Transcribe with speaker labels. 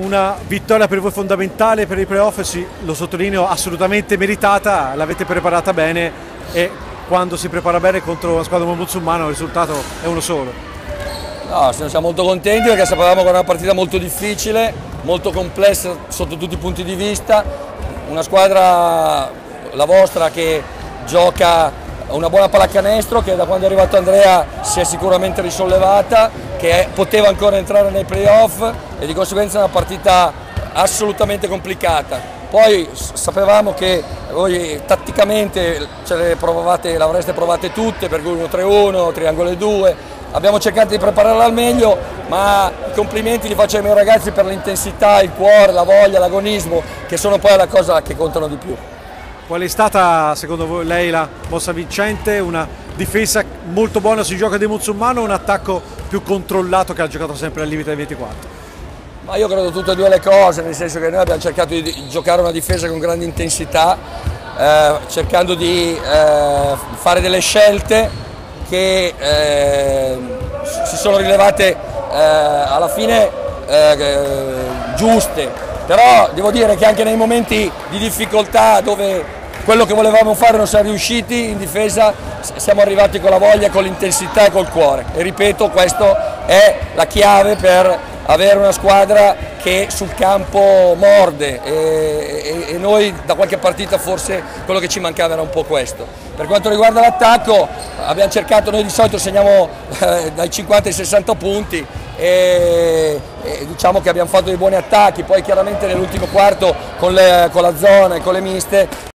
Speaker 1: una vittoria per voi fondamentale per i playoff, sì, lo sottolineo, assolutamente meritata, l'avete preparata bene e quando si prepara bene contro una squadra come Musulmano il risultato è uno solo.
Speaker 2: No, siamo molto contenti perché sapevamo che era una partita molto difficile, molto complessa sotto tutti i punti di vista, una squadra, la vostra, che gioca una buona pallacanestro, che da quando è arrivato Andrea si è sicuramente risollevata, che poteva ancora entrare nei playoff e di conseguenza è una partita assolutamente complicata. Poi sapevamo che voi tatticamente l'avreste provate tutte, per cui 1-3-1, triangolo 2, abbiamo cercato di prepararla al meglio, ma i complimenti li faccio ai miei ragazzi per l'intensità, il cuore, la voglia, l'agonismo, che sono poi la cosa che contano di più.
Speaker 1: Qual è stata secondo lei la mossa vincente? Una difesa molto buona sui giochi di Musulmano o un attacco più controllato che ha giocato sempre al limite dei 24?
Speaker 2: Ma io credo tutte e due le cose, nel senso che noi abbiamo cercato di giocare una difesa con grande intensità, cercando di fare delle scelte che si sono rilevate alla fine giuste, però devo dire che anche nei momenti di difficoltà dove quello che volevamo fare non siamo riusciti, in difesa siamo arrivati con la voglia, con l'intensità e col cuore e ripeto, questo è la chiave per avere una squadra che sul campo morde e noi da qualche partita forse quello che ci mancava era un po' questo. Per quanto riguarda l'attacco abbiamo cercato, noi di solito segniamo dai 50 ai 60 punti e diciamo che abbiamo fatto dei buoni attacchi, poi chiaramente nell'ultimo quarto con la zona e con le miste